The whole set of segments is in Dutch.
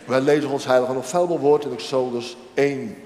Wij lezen ons heilige en onfeilbaar woord in Exodus 1.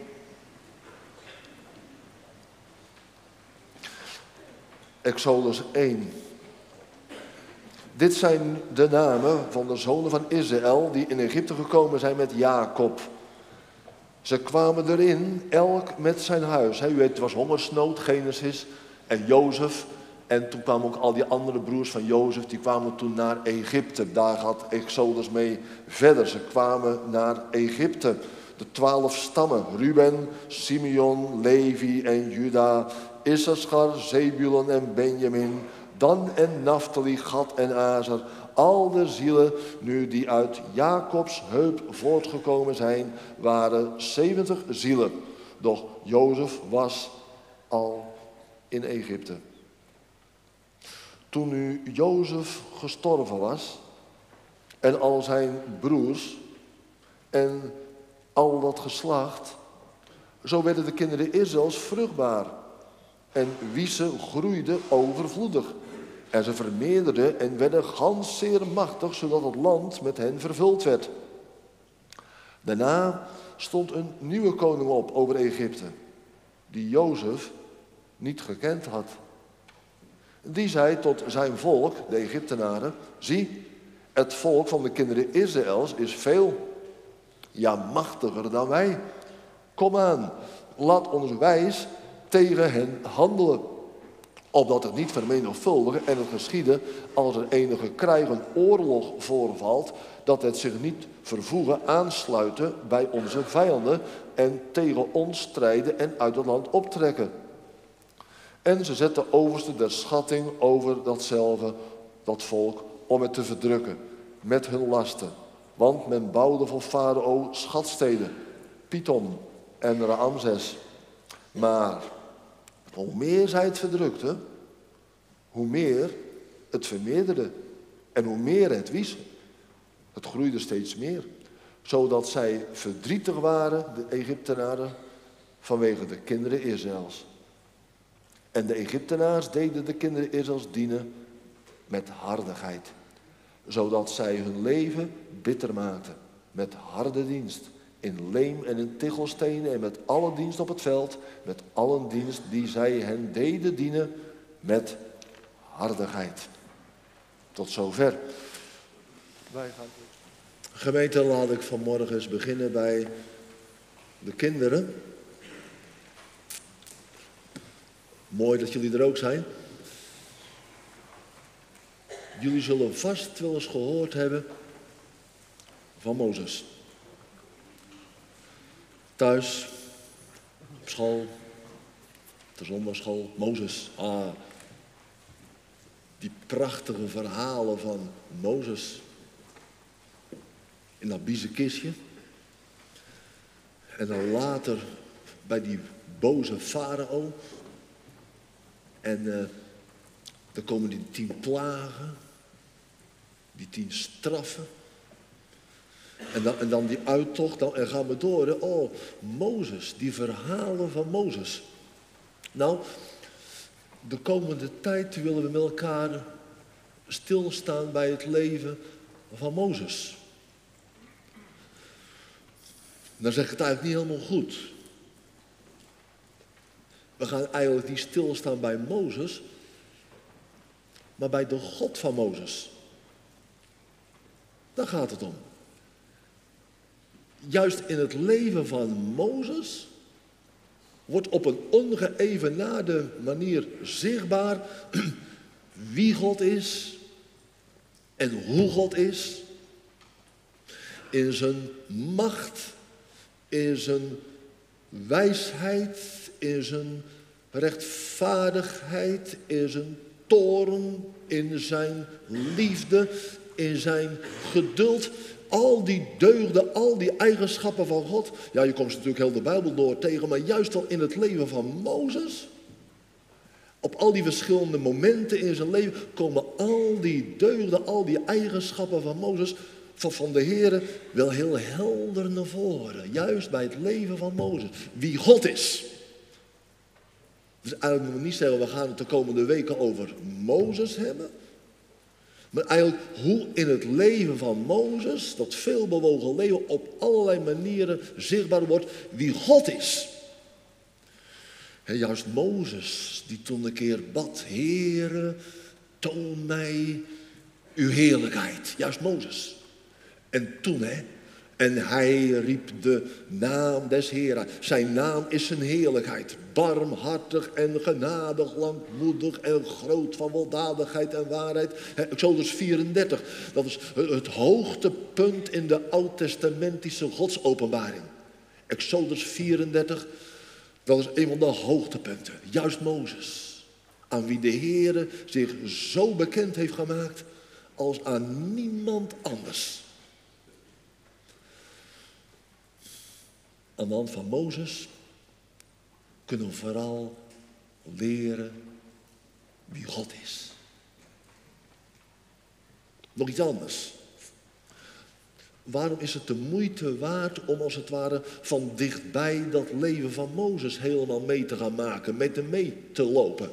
Exodus 1. Dit zijn de namen van de zonen van Israël die in Egypte gekomen zijn met Jacob. Ze kwamen erin, elk met zijn huis. U weet, het was hongersnood, Genesis en Jozef. En toen kwamen ook al die andere broers van Jozef, die kwamen toen naar Egypte. Daar gaat Exodus mee verder. Ze kwamen naar Egypte. De 12 stammen, Ruben, Simeon, Levi en Juda, Issachar, Zebulon en Benjamin, Dan en Naphtali, Gad en Azer. Al de zielen nu die uit Jacobs heup voortgekomen zijn, waren 70 zielen. Doch Jozef was al in Egypte. Toen nu Jozef gestorven was en al zijn broers en al dat geslacht, zo werden de kinderen Israëls vruchtbaar. En wiese groeide overvloedig. En ze vermeerderden en werden gans zeer machtig, zodat het land met hen vervuld werd. Daarna stond een nieuwe koning op over Egypte, die Jozef niet gekend had. Die zei tot zijn volk, de Egyptenaren, zie, het volk van de kinderen Israëls is veel, ja machtiger dan wij. Kom aan, laat ons wijs tegen hen handelen. Opdat het niet vermenigvuldigen en het geschieden als er enige krijg, een oorlog voorvalt, dat het zich niet vervoegen aansluiten bij onze vijanden en tegen ons strijden en uit het land optrekken. En ze zetten overste der schatting over dat volk, om het te verdrukken met hun lasten. Want men bouwde voor Farao schatsteden, Python en Raamses. Maar hoe meer zij het verdrukte, hoe meer het vermeerderde en hoe meer het wies. Het groeide steeds meer, zodat zij verdrietig waren, de Egyptenaren, vanwege de kinderen Israëls. En de Egyptenaars deden de kinderen Israëls dienen met hardigheid, zodat zij hun leven bitter maakten met harde dienst, in leem en in tichelstenen en met alle dienst op het veld, met alle dienst die zij hen deden dienen met hardigheid. Tot zover. Gemeente, laat ik vanmorgen eens beginnen bij de kinderen. Mooi dat jullie er ook zijn. Jullie zullen vast wel eens gehoord hebben van Mozes. Thuis, op school, op de zondagschool, Mozes. Die prachtige verhalen van Mozes. In dat biezenkistje. En dan later bij die boze farao. En dan komen die 10 plagen. Die 10 straffen. En dan die uittocht, en gaan we door. Hè? Oh, Mozes, die verhalen van Mozes. Nou, de komende tijd willen we met elkaar stilstaan bij het leven van Mozes. Dan zeg ik het eigenlijk niet helemaal goed. We gaan eigenlijk niet stilstaan bij Mozes, maar bij de God van Mozes. Daar gaat het om. Juist in het leven van Mozes wordt op een ongeëvenaarde manier zichtbaar wie God is en hoe God is. In zijn macht, in zijn wijsheid, in zijn rechtvaardigheid, in zijn toorn, in zijn liefde, in zijn geduld. Al die deugden, al die eigenschappen van God. Ja, je komt ze natuurlijk heel de Bijbel door tegen, maar juist al in het leven van Mozes. Op al die verschillende momenten in zijn leven komen al die deugden, al die eigenschappen van Mozes, van de Heere, wel heel helder naar voren. Juist bij het leven van Mozes. Wie God is. Dus eigenlijk moeten we niet zeggen, we gaan het de komende weken over Mozes hebben. Maar eigenlijk hoe in het leven van Mozes, dat veelbewogen leven, op allerlei manieren zichtbaar wordt wie God is. En juist Mozes, die toen een keer bad, Heere, toon mij uw heerlijkheid. Juist Mozes. En toen, en hij riep de naam des Heren. Zijn naam is zijn heerlijkheid. Barmhartig en genadig, langmoedig en groot van weldadigheid en waarheid. Exodus 34, dat is het hoogtepunt in de oud-testamentische godsopenbaring. Exodus 34, dat is een van de hoogtepunten. Juist Mozes, aan wie de Heere zich zo bekend heeft gemaakt als aan niemand anders. Aan de hand van Mozes kunnen we vooral leren wie God is. Nog iets anders. Waarom is het de moeite waard om als het ware van dichtbij dat leven van Mozes helemaal mee te gaan maken, met hem mee te lopen?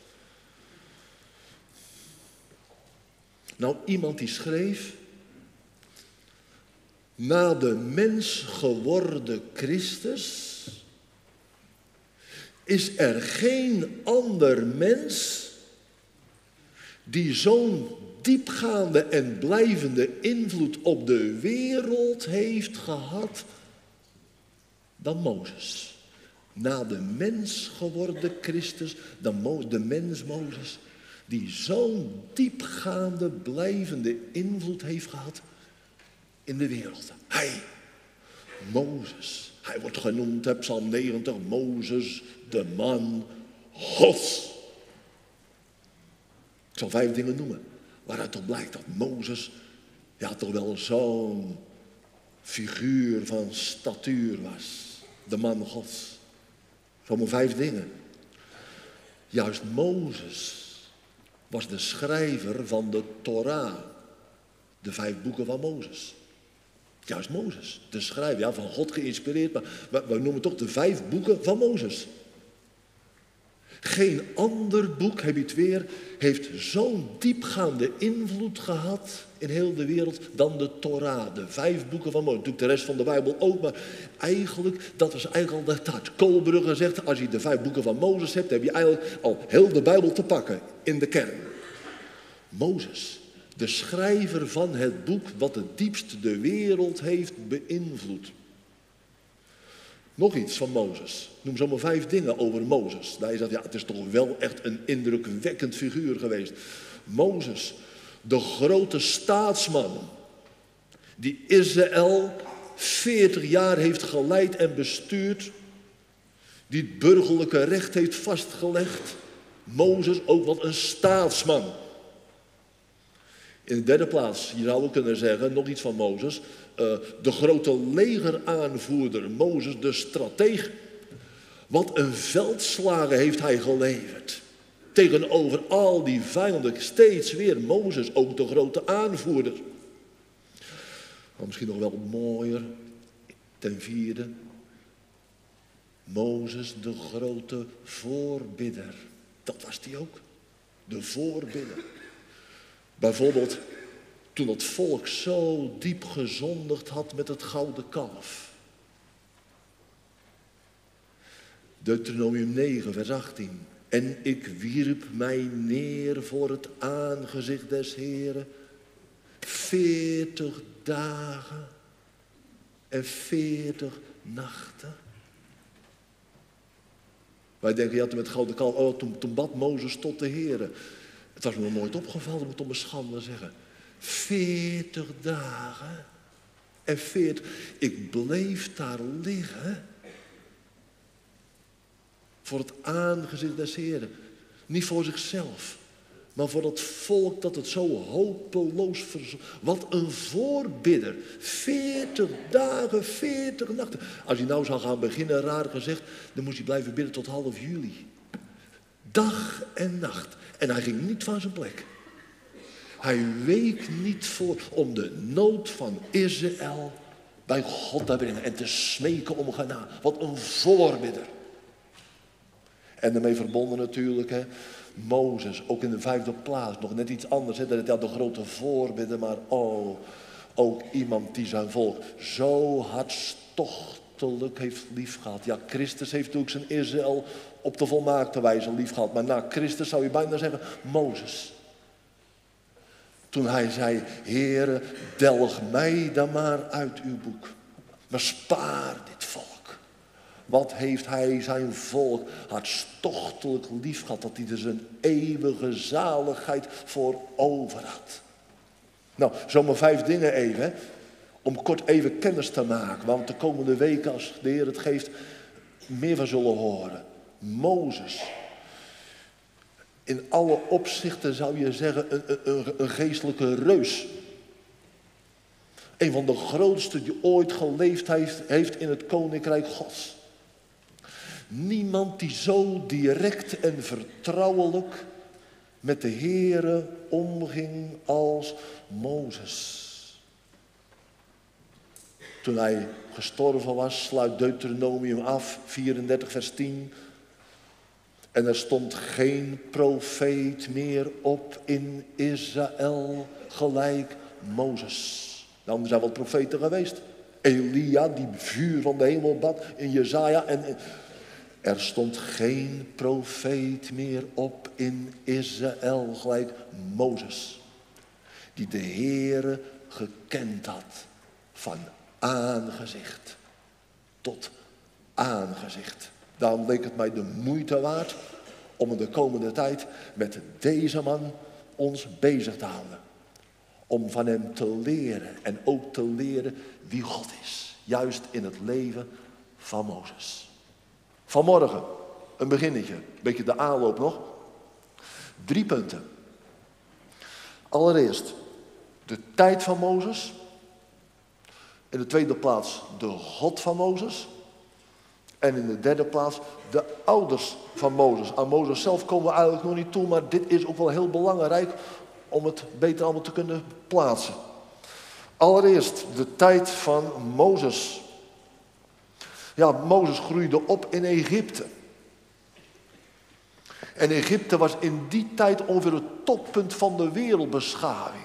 Nou, iemand die schreef: na de mens geworden Christus is er geen ander mens die zo'n diepgaande en blijvende invloed op de wereld heeft gehad dan Mozes. Na de mens geworden Christus, de mens Mozes, die zo'n diepgaande, blijvende invloed heeft gehad in de wereld. Hij, Mozes, hij wordt genoemd, Psalm 90, Mozes, de man Gods. Ik zal 5 dingen noemen waaruit toch blijkt dat Mozes, ja, toch wel zo'n figuur van statuur was. De man Gods. Zomaar 5 dingen. Juist Mozes was de schrijver van de Torah. De 5 boeken van Mozes. Juist Mozes, de schrijver, ja, van God geïnspireerd, maar we noemen toch de 5 boeken van Mozes. Geen ander boek, heb je het weer, heeft zo'n diepgaande invloed gehad in heel de wereld dan de Torah, de 5 boeken van Mozes. Natuurlijk de rest van de Bijbel ook, maar eigenlijk, dat is eigenlijk al dat Koolbrugge zegt, als je de 5 boeken van Mozes hebt, heb je eigenlijk al heel de Bijbel te pakken in de kern. Mozes, de schrijver van het boek wat het diepst de wereld heeft beïnvloed. Nog iets van Mozes. Noem zomaar 5 dingen over Mozes. Daar is dat, ja, het is toch wel echt een indrukwekkend figuur geweest. Mozes, de grote staatsman, die Israël 40 jaar heeft geleid en bestuurd, die het burgerlijke recht heeft vastgelegd. Mozes, ook wat een staatsman. In de 3e plaats, je zou ook kunnen zeggen, nog iets van Mozes, de grote legeraanvoerder, Mozes de strateeg. Wat een veldslagen heeft hij geleverd. Tegenover al die vijanden, steeds weer Mozes, ook de grote aanvoerder. Maar misschien nog wel mooier, ten 4e, Mozes de grote voorbidder. Dat was hij ook, de voorbidder. Bijvoorbeeld toen het volk zo diep gezondigd had met het gouden kalf. Deuteronomium 9, vers 18. En ik wierp mij neer voor het aangezicht des Heren 40 dagen en 40 nachten. Wij denken, ja, met het gouden kalf, oh, toen bad Mozes tot de Heren. Het was me nog nooit opgevallen, ik moet om mijn schande zeggen. 40 dagen en 40. Ik bleef daar liggen voor het aangezicht des Heren. Niet voor zichzelf, maar voor dat volk dat het zo hopeloos verzocht. Wat een voorbidder. 40 dagen, 40 nachten. Als hij nou zou gaan beginnen, raar gezegd, dan moest hij blijven bidden tot half juli. Dag en nacht. En hij ging niet van zijn plek. Hij week niet voor om de nood van Israël bij God te brengen en te smeken om genade. Wat een voorbidder. En daarmee verbonden natuurlijk, Mozes, ook in de 5e plaats, nog net iets anders. Hè? Dat de grote voorbidden, maar ook iemand die zijn volk zo hartstochtelijk heeft liefgehad. Ja, Christus heeft ook zijn Israël op de volmaakte wijze liefgehad. Maar na Christus zou je bijna zeggen, Mozes. Toen hij zei, Heere, delg mij dan maar uit uw boek. Maar spaar dit volk. Wat heeft hij zijn volk hartstochtelijk lief gehad, dat hij er zijn eeuwige zaligheid voor over had. Nou, zomaar 5 dingen even, hè, om kort even kennis te maken. Want de komende weken, als de Heer het geeft, meer van zullen horen. Mozes. In alle opzichten zou je zeggen een geestelijke reus. Een van de grootste die ooit geleefd heeft in het koninkrijk Gods. Niemand die zo direct en vertrouwelijk met de Heere omging als Mozes. Toen hij gestorven was, sluit Deuteronomium af, 34 vers 10. En er stond geen profeet meer op in Israël gelijk Mozes. Nou, er zijn wat profeten geweest. Elia, die vuur van de hemel bad, in Jesaja. En er stond geen profeet meer op in Israël gelijk Mozes. Die de Heere gekend had van aangezicht tot aangezicht. Daarom leek het mij de moeite waard om in de komende tijd met deze man ons bezig te houden. Om van hem te leren en ook te leren wie God is. Juist in het leven van Mozes. Vanmorgen een beginnetje, een beetje de aanloop nog. 3 punten. Allereerst de tijd van Mozes. In de tweede plaats de God van Mozes. En in de 3e plaats de ouders van Mozes. Aan Mozes zelf komen we eigenlijk nog niet toe, maar dit is ook wel heel belangrijk om het beter allemaal te kunnen plaatsen. Allereerst de tijd van Mozes. Ja, Mozes groeide op in Egypte. En Egypte was in die tijd ongeveer het toppunt van de wereldbeschaving.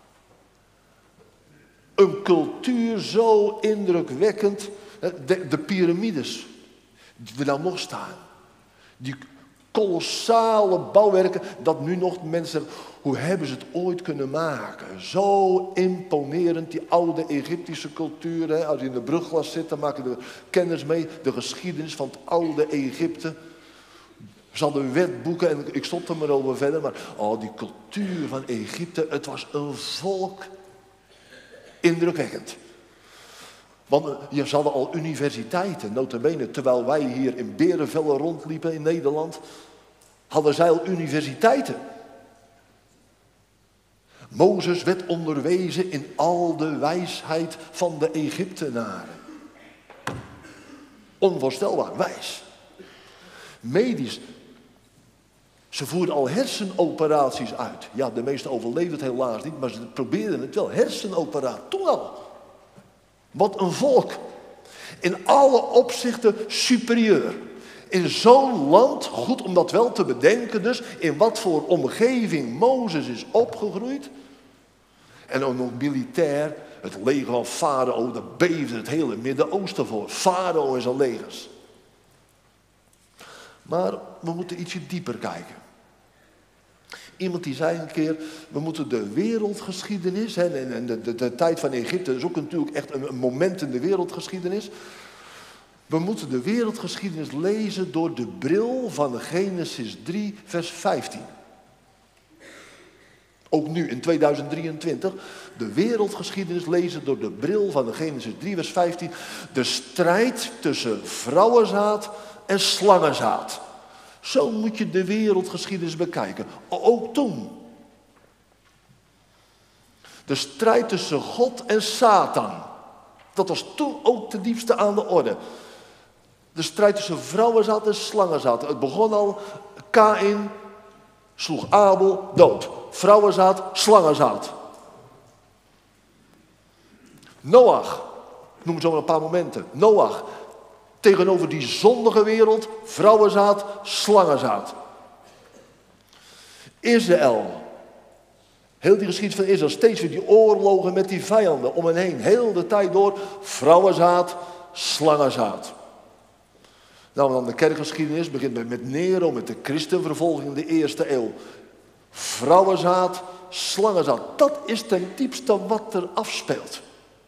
Een cultuur zo indrukwekkend. De piramides, die er nou nog staan. Die kolossale bouwwerken, dat nu nog mensen zeggen, hoe hebben ze het ooit kunnen maken? Zo imponerend, die oude Egyptische cultuur. Hè? Als je in de brugglas zit, dan maak je er kennis mee. De geschiedenis van het oude Egypte. Ze hadden wetboeken en ik stop er maar over verder. Maar die cultuur van Egypte, het was een volk indrukwekkend. Want ze hadden al universiteiten, nota bene. Terwijl wij hier in Berenvelle rondliepen in Nederland, hadden zij al universiteiten. Mozes werd onderwezen in al de wijsheid van de Egyptenaren. Onvoorstelbaar wijs. Medisch. Ze voerden al hersenoperaties uit. Ja, de meesten overleefden het helaas niet, maar ze probeerden het wel. Hersenoperatie, toen al. Wat een volk. In alle opzichten superieur. In zo'n land, goed om dat wel te bedenken dus, in wat voor omgeving Mozes is opgegroeid. En ook nog militair, het leger van Farao, dat beefde het hele Midden-Oosten voor. Farao en zijn legers. Maar we moeten ietsje dieper kijken. Iemand die zei een keer, we moeten de wereldgeschiedenis, en de tijd van Egypte is ook natuurlijk echt een moment in de wereldgeschiedenis. We moeten de wereldgeschiedenis lezen door de bril van Genesis 3, vers 15. Ook nu, in 2023, de wereldgeschiedenis lezen door de bril van Genesis 3, vers 15. De strijd tussen vrouwenzaad en slangenzaad. Zo moet je de wereldgeschiedenis bekijken. Ook toen. De strijd tussen God en Satan. Dat was toen ook ten diepste aan de orde. De strijd tussen vrouwenzaad en slangenzaad. Het begon al, Kaïn sloeg Abel dood. Vrouwenzaad, slangenzaad. Noach, ik noem het zo maar een paar momenten. Noach, tegenover die zondige wereld, vrouwenzaad, slangenzaad. Israël. Heel die geschiedenis van Israël, steeds weer die oorlogen met die vijanden om hen heen. Heel de tijd door, vrouwenzaad, slangenzaad. Nou, dan de kerkgeschiedenis begint met Nero, met de christenvervolging in de eerste eeuw. Vrouwenzaad, slangenzaad. Dat is ten diepste wat er afspeelt.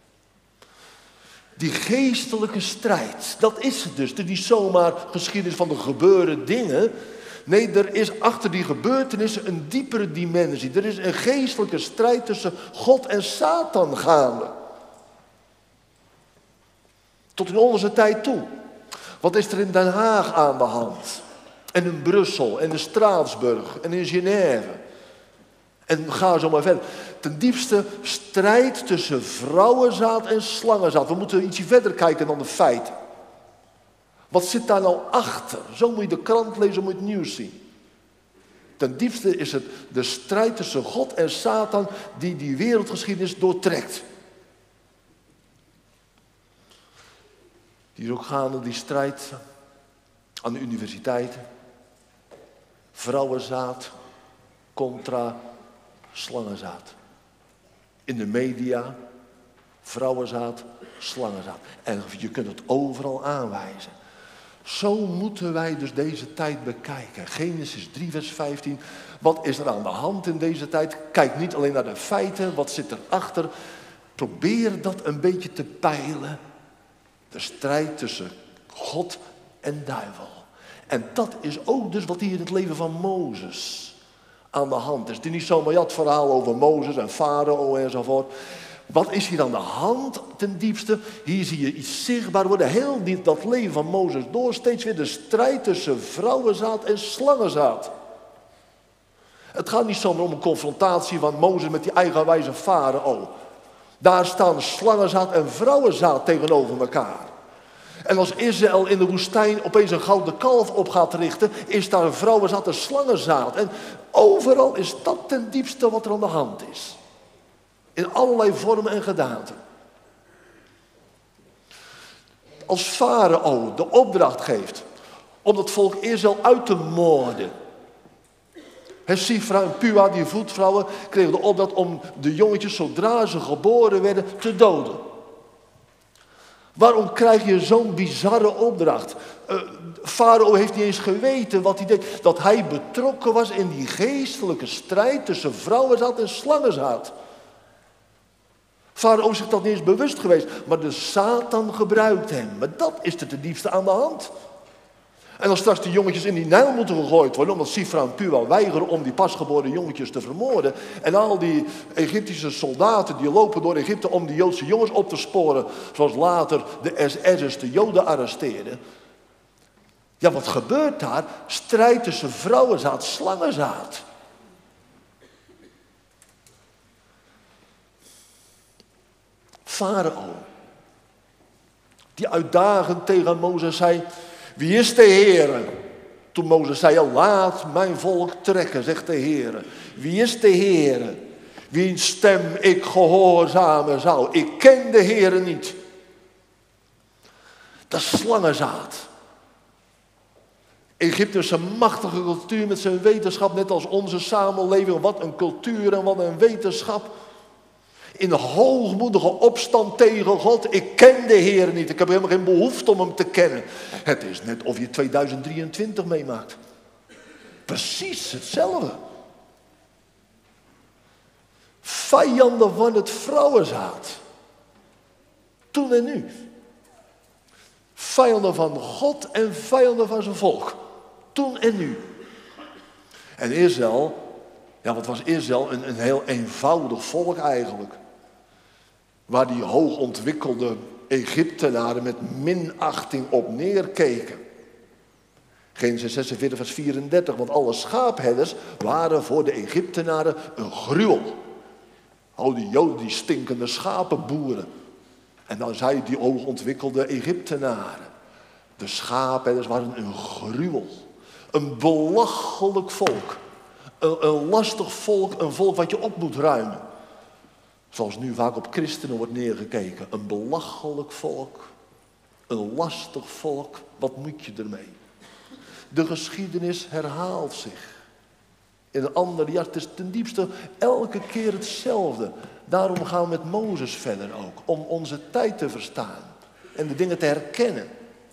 Die geestelijke strijd, dat is het dus. Het is niet zomaar geschiedenis van de gebeurde dingen. Nee, er is achter die gebeurtenissen een diepere dimensie. Er is een geestelijke strijd tussen God en Satan gaande. Tot in onze tijd toe. Wat is er in Den Haag aan de hand? En in Brussel, en in Straatsburg, en in Genève. En ga zo maar verder. Ten diepste strijd tussen vrouwenzaad en slangenzaad. We moeten ietsje verder kijken dan de feiten. Wat zit daar nou achter? Zo moet je de krant lezen, moet je het nieuws zien. Ten diepste is het de strijd tussen God en Satan die die wereldgeschiedenis doortrekt. Die is ook gaande, die strijd aan de universiteiten. Vrouwenzaad contra slangenzaad. In de media, vrouwenzaad, slangenzaad. En je kunt het overal aanwijzen. Zo moeten wij dus deze tijd bekijken. Genesis 3 vers 15. Wat is er aan de hand in deze tijd? Kijk niet alleen naar de feiten, wat zit erachter. Probeer dat een beetje te peilen. De strijd tussen God en duivel. En dat is ook dus wat hier in het leven van Mozes aan de hand is. Het is niet zomaar het verhaal over Mozes en Farao enzovoort. Wat is hier aan de hand ten diepste? Hier zie je iets zichtbaar worden. Heel dat leven van Mozes door. Steeds weer de strijd tussen vrouwenzaad en slangenzaad. Het gaat niet zomaar om een confrontatie van Mozes met die eigenwijze Farao. Daar staan slangenzaad en vrouwenzaad tegenover elkaar. En als Israël in de woestijn opeens een gouden kalf op gaat richten, is daar een vrouwenzaad en slangenzaad. En overal is dat ten diepste wat er aan de hand is. In allerlei vormen en gedaanten. Als Farao de opdracht geeft om het volk Israël uit te moorden. Sifra en Pua, die voetvrouwen, kregen de opdracht om de jongetjes zodra ze geboren werden te doden. Waarom krijg je zo'n bizarre opdracht? Farao heeft niet eens geweten wat hij deed. Dat hij betrokken was in die geestelijke strijd tussen vrouwenzaad en slangenzaad. Farao is zich dat niet eens bewust geweest. Maar de Satan gebruikt hem. Maar dat is er ten diepste aan de hand. En als straks die jongetjes in die Nijl moeten gegooid worden, omdat Sifra en Pua weigeren om die pasgeboren jongetjes te vermoorden. En al die Egyptische soldaten die lopen door Egypte om die Joodse jongens op te sporen. Zoals later de SS'ers de Joden arresteerden. Ja, wat gebeurt daar? Strijd tussen vrouwenzaad, slangenzaad. Farao, die uitdagend tegen Mozes zei: wie is de Heere? Toen Mozes zei: laat mijn volk trekken, zegt de Heere. Wie is de Heere? Wiens stem ik gehoorzamen zou. Ik ken de Heere niet. Dat is slangenzaad. Egypte is een machtige cultuur met zijn wetenschap, net als onze samenleving. Wat een cultuur en wat een wetenschap. In hoogmoedige opstand tegen God. Ik ken de Heer niet. Ik heb helemaal geen behoefte om hem te kennen. Het is net of je 2023 meemaakt. Precies hetzelfde. Vijanden van het vrouwenzaad. Toen en nu. Vijanden van God en vijanden van zijn volk. Toen en nu. En Israël, ja, wat was Israël? Een heel eenvoudig volk eigenlijk. Waar die hoogontwikkelde Egyptenaren met minachting op neerkeken. Genesis 46 vers 34. Want alle schaapherders waren voor de Egyptenaren een gruwel. Al die Joden, die stinkende schapenboeren. En dan zei die hoogontwikkelde Egyptenaren. De schaapherders waren een gruwel. Een belachelijk volk. Een lastig volk, een volk wat je op moet ruimen. Zoals nu vaak op christenen wordt neergekeken. Een belachelijk volk. Een lastig volk. Wat moet je ermee? De geschiedenis herhaalt zich. In een ander, ja, het is ten diepste elke keer hetzelfde. Daarom gaan we met Mozes verder ook. Om onze tijd te verstaan. En de dingen te herkennen.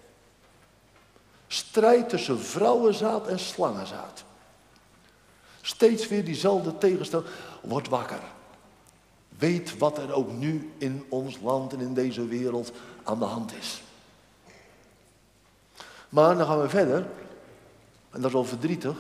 Strijd tussen vrouwenzaad en slangenzaad. Steeds weer diezelfde tegenstelling. Word wakker. Weet wat er ook nu in ons land en in deze wereld aan de hand is. Maar dan gaan we verder. En dat is wel verdrietig.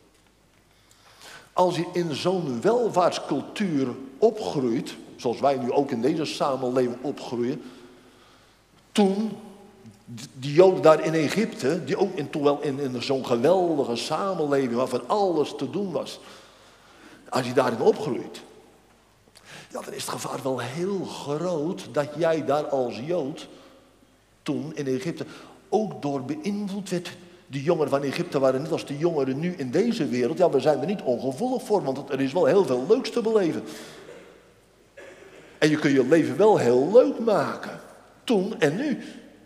Als je in zo'n welvaartscultuur opgroeit, zoals wij nu ook in deze samenleving opgroeien. Toen, die Joden daar in Egypte, die ook toen wel in zo'n geweldige samenleving waarvan alles te doen was. Als je daarin opgroeit, ja, dan is het gevaar wel heel groot dat jij daar als Jood toen in Egypte ook door beïnvloed werd. De jongeren van Egypte waren net als de jongeren nu in deze wereld. Ja, we zijn er niet ongevoelig voor, want er is wel heel veel leuks te beleven. En je kunt je leven wel heel leuk maken. Toen en nu.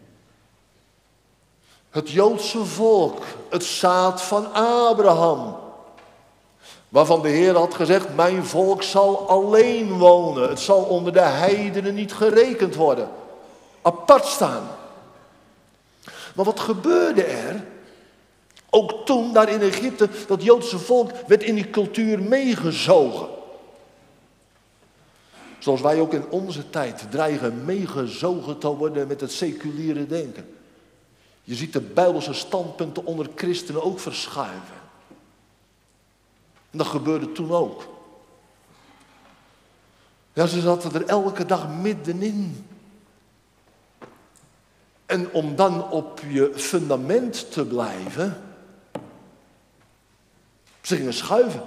Het Joodse volk, het zaad van Abraham. Waarvan de Heer had gezegd, mijn volk zal alleen wonen. Het zal onder de heidenen niet gerekend worden. Apart staan. Maar wat gebeurde er? Ook toen daar in Egypte, dat Joodse volk werd in die cultuur meegezogen. Zoals wij ook in onze tijd dreigen meegezogen te worden met het seculiere denken. Je ziet de Bijbelse standpunten onder christenen ook verschuiven. En dat gebeurde toen ook. Ja, ze zaten er elke dag middenin. En om dan op je fundament te blijven, ze gingen schuiven.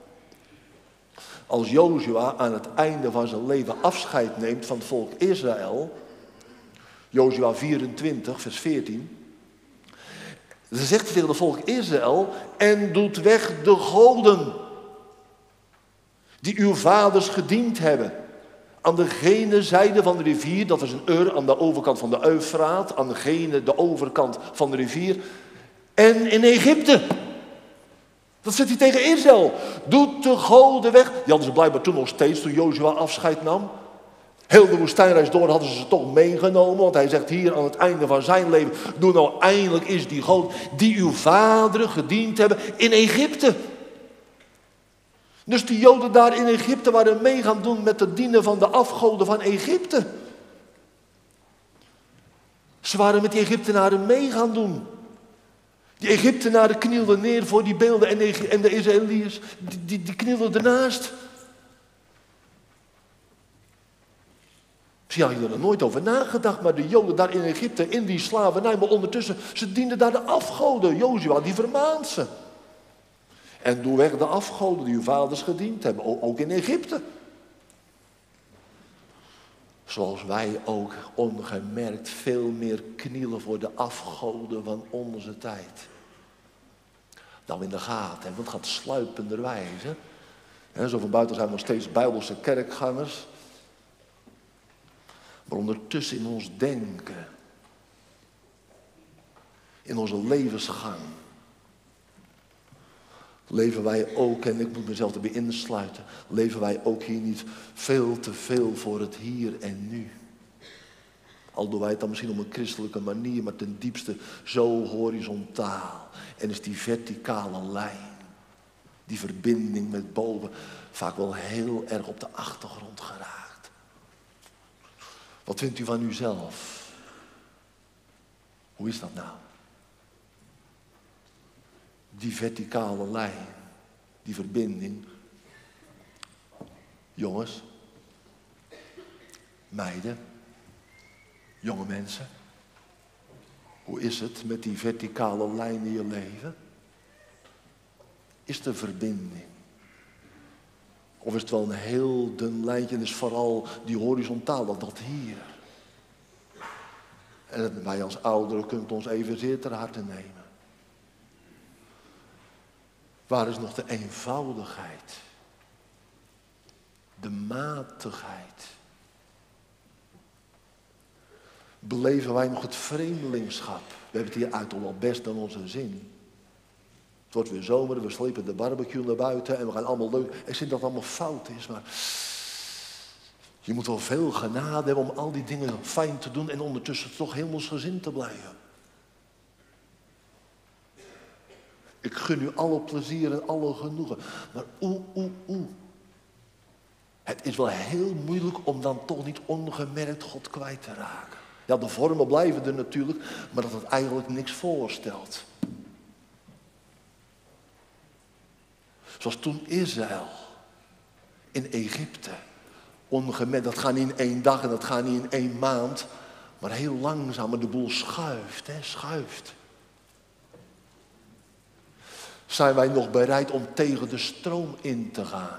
Als Jozua aan het einde van zijn leven afscheid neemt van het volk Israël, Jozua 24, vers 14, dan zegt hij tegen het volk Israël, en doet weg de goden die uw vaders gediend hebben. Aan de gene zijde van de rivier, dat is een Ur aan de overkant van de Eufraat, aan de overkant van de rivier, en in Egypte. Dat zegt hij tegen Israël. Doet de goden weg. Die hadden ze blijkbaar toen nog steeds, toen Jozua afscheid nam. Heel de woestijnreis door hadden ze toch meegenomen. Want hij zegt hier aan het einde van zijn leven, doe nou eindelijk is die God die uw vaderen gediend hebben in Egypte. Dus die Joden daar in Egypte waren mee gaan doen met het dienen van de afgoden van Egypte. Ze waren met die Egyptenaren mee gaan doen. Die Egyptenaren knielden neer voor die beelden en de Israëliërs, die knielden ernaast. Misschien had je er nooit over nagedacht, maar de Joden daar in Egypte, in die slavernij, maar ondertussen, ze dienden daar de afgoden. Jozua, die vermaant ze. En doe weg de afgoden die uw vaders gediend hebben, ook in Egypte. Zoals wij ook ongemerkt veel meer knielen voor de afgoden van onze tijd. Dan in de gaten hebben, want het gaat sluipenderwijs. Zo van buiten zijn we nog steeds Bijbelse kerkgangers. Maar ondertussen in ons denken, in onze levensgang, leven wij ook, en ik moet mezelf erbij insluiten, leven wij ook hier niet veel te veel voor het hier en nu. Al doen wij het dan misschien op een christelijke manier, maar ten diepste zo horizontaal. En is die verticale lijn, die verbinding met boven, vaak wel heel erg op de achtergrond geraakt. Wat vindt u van uzelf? Hoe is dat nou? Die verticale lijn, die verbinding. Jongens, meiden, jonge mensen. Hoe is het met die verticale lijn in je leven? Is er verbinding? Of is het wel een heel dun lijntje en is vooral die horizontaal, dat hier. En wij als ouderen kunnen het ons evenzeer ter harte nemen. Waar is nog de eenvoudigheid? De matigheid? Beleven wij nog het vreemdelingschap? We hebben het hier uit al wel best naar onze zin. Het wordt weer zomer, we slepen de barbecue naar buiten en we gaan allemaal leuk. Ik zeg dat het allemaal fout is, maar je moet wel veel genade hebben om al die dingen fijn te doen en ondertussen toch hemelsgezind te blijven. Ik gun u alle plezier en alle genoegen. Maar het is wel heel moeilijk om dan toch niet ongemerkt God kwijt te raken. Ja, de vormen blijven er natuurlijk, maar dat het eigenlijk niks voorstelt. Zoals toen Israël in Egypte. Ongemerkt, dat gaat niet in 1 dag en dat gaat niet in 1 maand. Maar heel langzaam, maar de boel schuift, schuift. Zijn wij nog bereid om tegen de stroom in te gaan?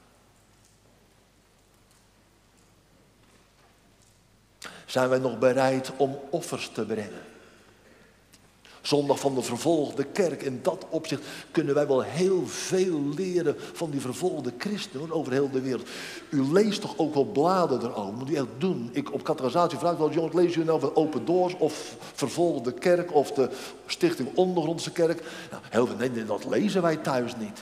Zijn wij nog bereid om offers te brengen? Zondag van de vervolgde kerk. In dat opzicht kunnen wij wel heel veel leren van die vervolgde christenen over heel de wereld. U leest toch ook wel bladen erover? Moet u echt doen. Ik op catechisatie vraag wel, jongens, lezen jullie nou van Open Doors of vervolgde kerk of de Stichting Ondergrondse Kerk? Nou, heel veel, nee, dat lezen wij thuis niet.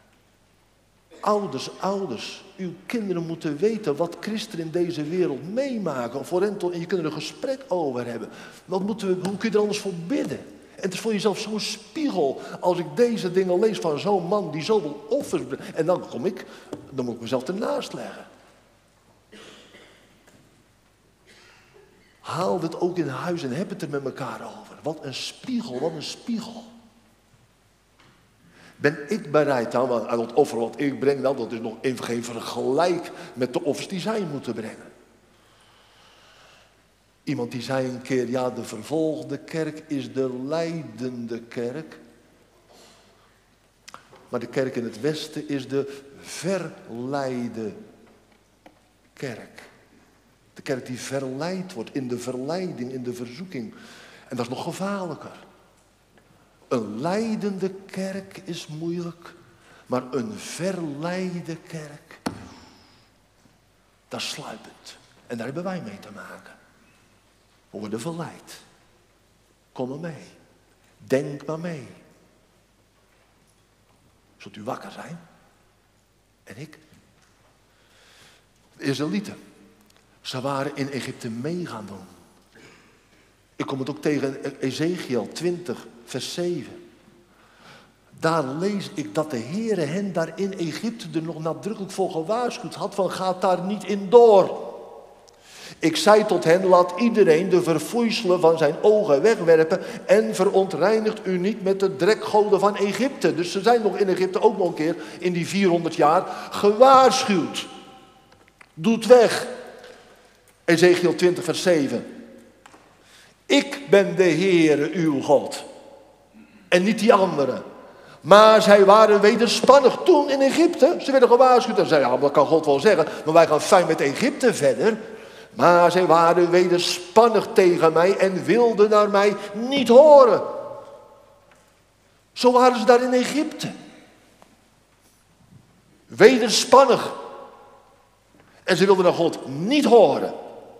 Ouders, uw kinderen moeten weten wat christenen in deze wereld meemaken. En je kunt er een gesprek over hebben. Hoe kun je er anders voor bidden? En het is voor jezelf zo'n spiegel. Als ik deze dingen lees van zo'n man die zoveel offers brengt. En dan moet ik mezelf ernaast leggen. Haal dit ook in huis en heb het er met elkaar over. Wat een spiegel, wat een spiegel. Ben ik bereid aan het offer wat ik breng? Nou, dat is nog even geen vergelijk met de offers die zij moeten brengen. Iemand die zei een keer, ja, de vervolgde kerk is de lijdende kerk. Maar de kerk in het Westen is de verleide kerk. De kerk die verleid wordt in de verleiding, in de verzoeking. En dat is nog gevaarlijker. Een lijdende kerk is moeilijk, maar een verleide kerk, dat is sluipend. En daar hebben wij mee te maken. We worden verleid. Kom maar mee. Denk maar mee. Zult u wakker zijn? En ik? De Israëlieten. Ze waren in Egypte mee gaan doen. Ik kom het ook tegen Ezekiel 20, vers 7. Daar lees ik dat de Heere hen daar in Egypte er nog nadrukkelijk voor gewaarschuwd had van gaat daar niet in door. Ik zei tot hen, laat iedereen de verfoeiselen van zijn ogen wegwerpen en verontreinigt u niet met de drekgoden van Egypte. Dus ze zijn nog in Egypte ook nog een keer in die 400 jaar gewaarschuwd. Doe het weg. Ezekiel 20 vers 7. Ik ben de Heere uw God. En niet die anderen. Maar zij waren wederspannig toen in Egypte. Ze werden gewaarschuwd en zeiden, ja, dat kan God wel zeggen. Maar wij gaan fijn met Egypte verder. Maar zij waren wederspannig tegen mij en wilden naar mij niet horen. Zo waren ze daar in Egypte. Wederspannig. En ze wilden naar God niet horen.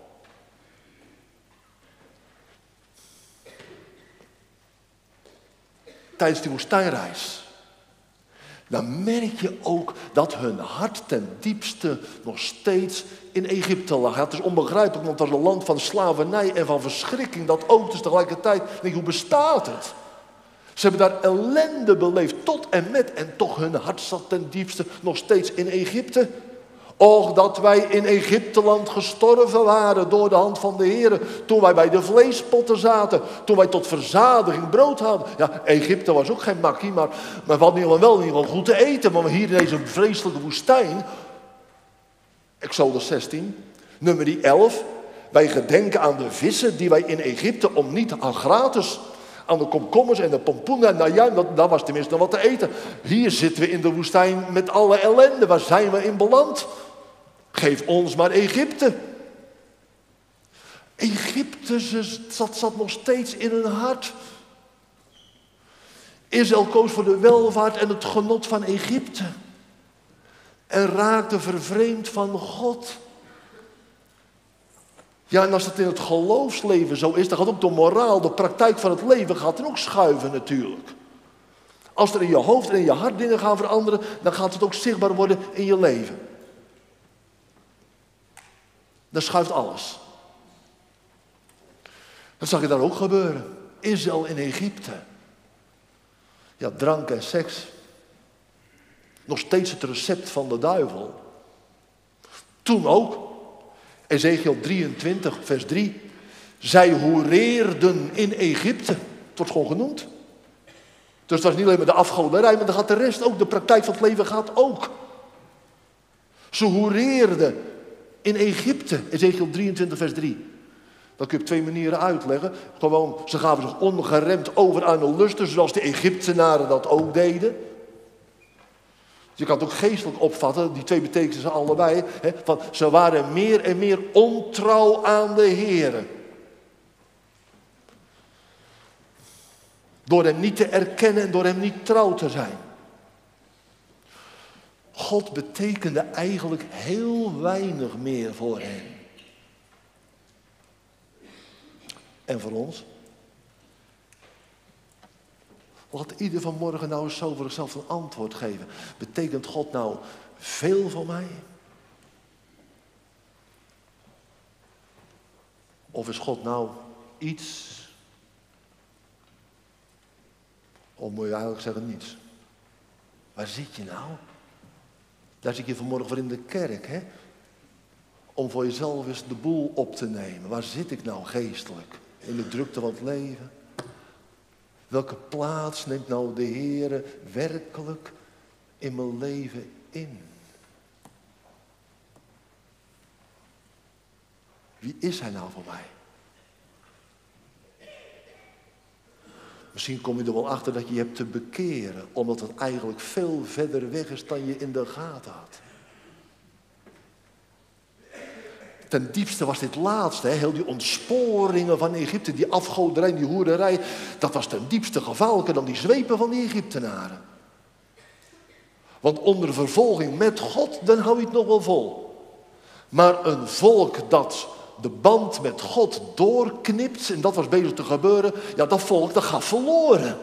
Tijdens die woestijnreis. Dan merk je ook dat hun hart ten diepste nog steeds in Egypte lag. Het is onbegrijpelijk, want dat was een land van slavernij en van verschrikking. Dat ook dus tegelijkertijd, denk ik, hoe bestaat het? Ze hebben daar ellende beleefd tot en met. En toch hun hart zat ten diepste nog steeds in Egypte. Och, dat wij in Egypteland gestorven waren door de hand van de Heer. Toen wij bij de vleespotten zaten. Toen wij tot verzadiging brood hadden. Ja, Egypte was ook geen makkie, maar we hadden wel in ieder geval goed te eten. Maar hier in deze vreselijke woestijn. Exodus 16, nummer 11. Wij gedenken aan de vissen die wij in Egypte om niet aan gratis. Aan de komkommers en de pompoenen. Nou ja, dat was tenminste nog wat te eten. Hier zitten we in de woestijn met alle ellende. Waar zijn we in beland? Geef ons maar Egypte. Egypte zat nog steeds in hun hart. Israël koos voor de welvaart en het genot van Egypte. En raakte vervreemd van God. Ja, en als het in het geloofsleven zo is, dan gaat ook de moraal, de praktijk van het leven gaat er ook schuiven natuurlijk. Als er in je hoofd en in je hart dingen gaan veranderen, dan gaat het ook zichtbaar worden in je leven. Dan schuift alles. Dat zag je daar ook gebeuren. Israël in Egypte. Ja, drank en seks. Nog steeds het recept van de duivel. Toen ook. Ezekiel 23, vers 3. Zij hoereerden in Egypte. Het wordt gewoon genoemd. Dus dat is niet alleen maar de afgoderij, maar dan gaat de rest ook. De praktijk van het leven gaat ook. Ze hoereerden in Egypte. Ezekiel 23, vers 3. Dat kun je op twee manieren uitleggen. Gewoon, ze gaven zich ongeremd over aan de lusten, zoals de Egyptenaren dat ook deden. Dus je kan het ook geestelijk opvatten, die twee betekenen ze allebei. Hè, van, ze waren meer en meer ontrouw aan de Heere. Door hem niet te erkennen en door hem niet trouw te zijn. God betekende eigenlijk heel weinig meer voor hen. En voor ons? Laat ieder vanmorgen nou eens zo voor zichzelf een antwoord geven. Betekent God nou veel voor mij? Of is God nou iets? Of moet je eigenlijk zeggen niets? Waar zit je nou? Daar zit je vanmorgen voor in de kerk, hè? Om voor jezelf eens de boel op te nemen. Waar zit ik nou geestelijk? In de drukte van het leven? Welke plaats neemt nou de Heere werkelijk in mijn leven in? Wie is Hij nou voor mij? Misschien kom je er wel achter dat je hebt te bekeren, omdat het eigenlijk veel verder weg is dan je in de gaten had. Ten diepste was dit laatste, hè, heel die ontsporingen van Egypte, die afgoderij, die hoerderij, dat was ten diepste gevaarlijker dan die zwepen van die Egyptenaren. Want onder vervolging met God, dan hou je het nog wel vol. Maar een volk dat de band met God doorknipt, en dat was bezig te gebeuren, ja, dat volk dat gaat verloren.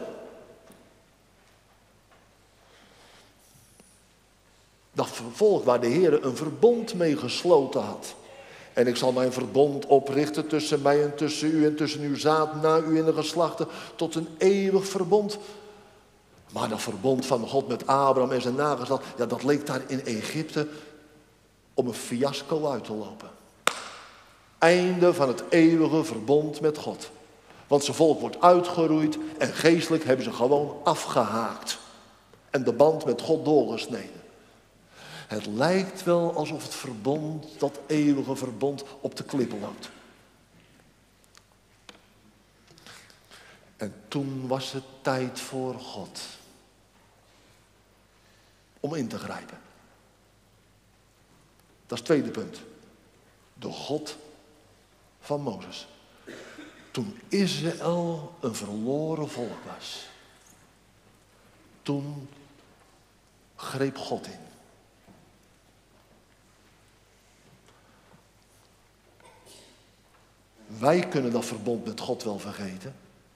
Dat volk waar de Heer een verbond mee gesloten had. En ik zal mijn verbond oprichten tussen mij en tussen u en tussen uw zaad na u in de geslachten tot een eeuwig verbond. Maar dat verbond van God met Abraham en zijn nageslacht, ja, dat leek daar in Egypte om een fiasco uit te lopen. Einde van het eeuwige verbond met God. Want zijn volk wordt uitgeroeid en geestelijk hebben ze gewoon afgehaakt. En de band met God doorgesneden. Het lijkt wel alsof het verbond, dat eeuwige verbond, op de klippen loopt. En toen was het tijd voor God om in te grijpen. Dat is het tweede punt. De God van Mozes. Toen Israël een verloren volk was. Toen greep God in. Wij kunnen dat verbond met God wel vergeten.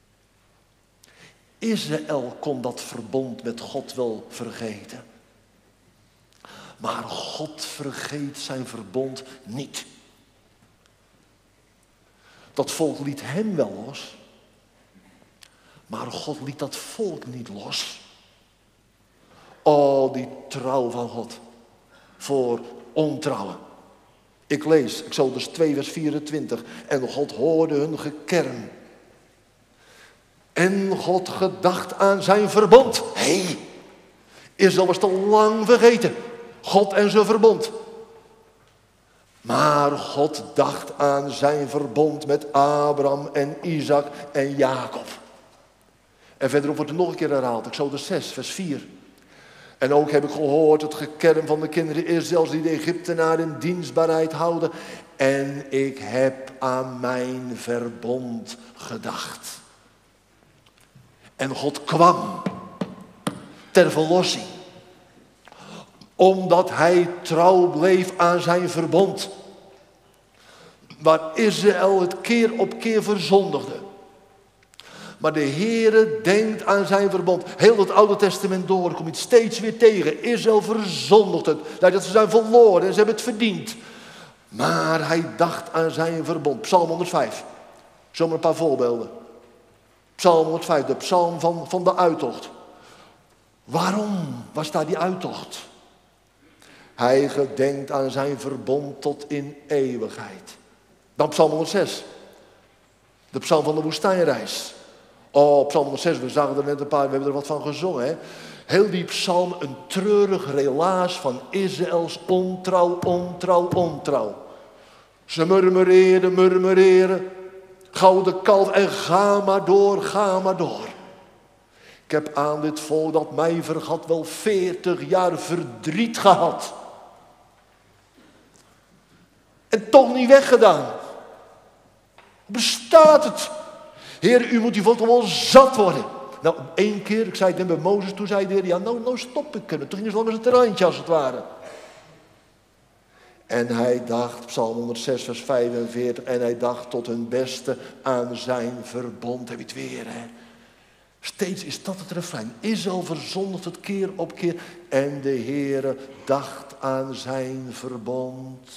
Israël kon dat verbond met God wel vergeten. Maar God vergeet zijn verbond niet. Dat volk liet hem wel los. Maar God liet dat volk niet los. Oh, die trouw van God. Voor ontrouwen. Ik lees, Exodus 2 vers 24. En God hoorde hun gekerm. En God gedacht aan zijn verbond. Hé, Israël was te lang vergeten. God en zijn verbond. Maar God dacht aan zijn verbond met Abraham en Isaac en Jacob. En verderop wordt het nog een keer herhaald. Exodus 6 vers 4. En ook heb ik gehoord het gekerm van de kinderen Israëls die de Egyptenaren in dienstbaarheid houden. En ik heb aan mijn verbond gedacht. En God kwam ter verlossing. Omdat hij trouw bleef aan zijn verbond. Waar Israël het keer op keer verzondigde. Maar de Heere denkt aan zijn verbond. Heel het Oude Testament door, kom je het steeds weer tegen. Israël verzondigt het. Dat ze zijn verloren en ze hebben het verdiend. Maar hij dacht aan zijn verbond. Psalm 105. Zomaar een paar voorbeelden. Psalm 105, de psalm van de uittocht. Waarom was daar die uittocht? Hij gedenkt aan zijn verbond tot in eeuwigheid. Dan Psalm 106. De psalm van de woestijnreis. Oh, Psalm 106, we zagen er net een paar, we hebben er wat van gezongen. Hè? Heel die psalm, een treurig relaas van Israëls ontrouw, ontrouw, ontrouw. Ze murmureren. Gouden kalf en ga maar door, ga maar door. Ik heb aan dit volk dat mij vergat wel 40 jaar verdriet gehad. En toch niet weggedaan. Bestaat het? Heer, u moet die volk toch wel zat worden. Nou, 1 keer, ik zei het net bij Mozes, toen zei de Heer, ja, nou stop ik kunnen. Toen ging ze langs het randje als het ware. En hij dacht, Psalm 106 vers 45, en hij dacht tot hun beste aan zijn verbond. Heb je het weer, hè? Steeds is dat het refrein. Israël verzondigt het keer op keer. En de Heere dacht aan zijn verbond.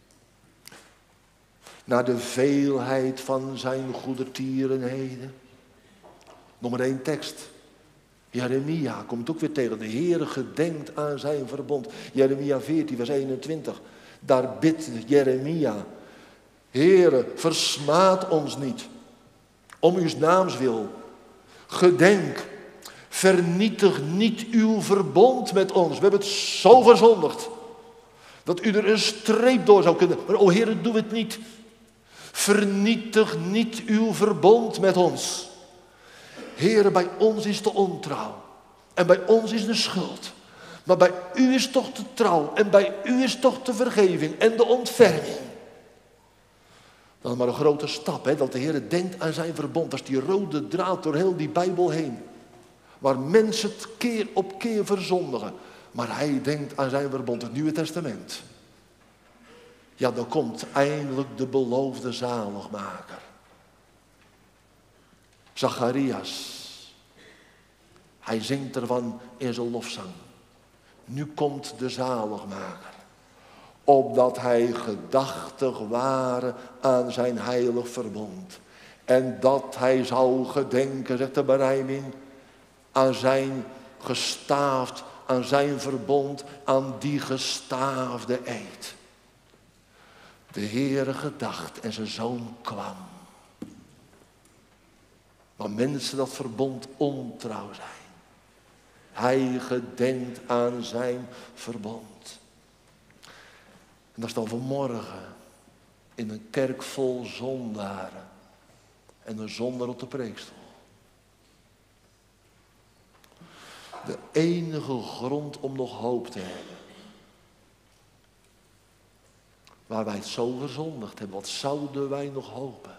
Naar de veelheid van zijn goedertierenheden. Nog maar 1 tekst. Jeremia komt ook weer tegen. De Heere gedenkt aan zijn verbond. Jeremia 14 vers 21. Daar bidt Jeremia. Heere, versmaad ons niet. Om uw naams wil. Gedenk. Vernietig niet uw verbond met ons. We hebben het zo verzondigd. Dat u er een streep door zou kunnen. Maar o Heere, doe het niet. Vernietig niet uw verbond met ons. Heere, bij ons is de ontrouw. En bij ons is de schuld. Maar bij u is toch de trouw. En bij u is toch de vergeving en de ontferming. Dat is maar een grote stap, hè, dat de Heer denkt aan zijn verbond. Dat is die rode draad door heel die Bijbel heen. Waar mensen het keer op keer verzondigen. Maar hij denkt aan zijn verbond, het Nieuwe Testament. Ja, dan komt eindelijk de beloofde zaligmaker. Zacharias. Hij zingt ervan in zijn lofzang. Nu komt de zaligmaker. Opdat hij gedachtig ware aan zijn heilig verbond. En dat hij zou gedenken, zegt de berijming, aan zijn gestaafd, aan zijn verbond, aan die gestaafde eed. De Heere gedacht en zijn zoon kwam. Maar mensen dat verbond ontrouw zijn. Hij gedenkt aan zijn verbond. En dat is dan vanmorgen in een kerk vol zondaren. En een zondaar op de preekstoel. De enige grond om nog hoop te hebben. Waar wij het zo verzondigd hebben. Wat zouden wij nog hopen?